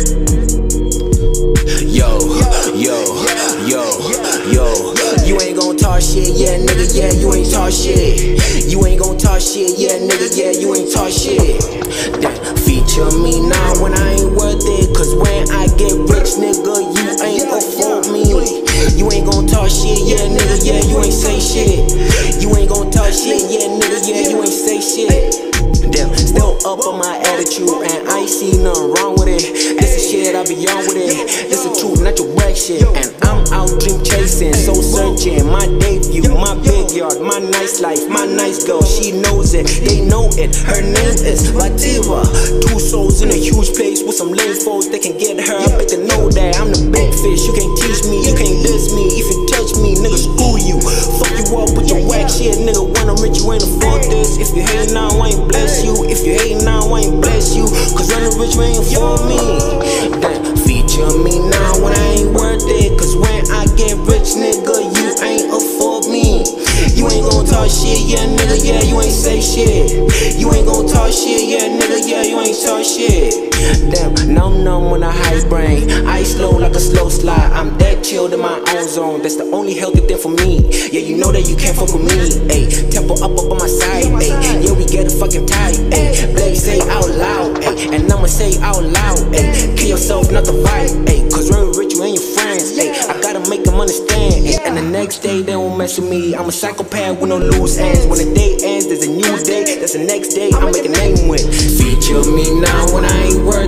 Yo, you ain't gon' talk shit, yeah, nigga, yeah, you ain't talk shit. You ain't gon' talk shit, yeah, nigga, yeah, you ain't talk shit. Then feature me now when I ain't worth it, cause when I get rich, nigga, you ain't afford me. You ain't gon' talk shit, yeah, nigga, yeah, you ain't say shit. You ain't gon' talk shit, yeah, nigga, yeah, you ain't say shit. Damn, still up on my attitude, and I ain't see nothing wrong with it. This is shit, I be on with it. This is truth, not your whack shit. And I'm out dream chasing, soul searching. My debut, my big yard, my nice life, my nice girl. She knows it, they know it. Her name is Vativa. 2 souls in a huge place with some lame foes. They can get her, but they know that I'm the big fish. You can't teach me, you can't diss me. If you touch me, nigga, screw you. Fuck you up with your whack shit, nigga. When I'm rich, you ain't afford this. If you hate now, I ain't bless you. If you hate now, I ain't bless you. Cause when I'm rich, you ain't for me. Then feature me now when I ain't worth it. Cause when I get rich, nigga, you ain't afford me. You ain't gon' talk shit, yeah, nigga, yeah, you ain't say shit. You ain't gon' talk shit, yeah, nigga, yeah, you ain't talk shit. Damn, numb on a high brain. I slow like a slow slide. I'm that chilled in my own zone. That's the only healthy thing for me. Yeah, you know that you can't fuck with me. Ayy, tempo up on my side. Ayy, yeah, we get it fucking tight. Ayy, Blaze say out loud. Ayy, and I'ma say out loud. Ayy, kill yourself, not the vibe. Ayy, cause when we're rich, you and your friends. Ayy, I gotta make them understand. Ayy, and the next day they won't mess with me. I'm a psychopath with no loose ends. When the day ends, there's a new day. That's the next day I'm making a name with. Feature me now when I ain't worth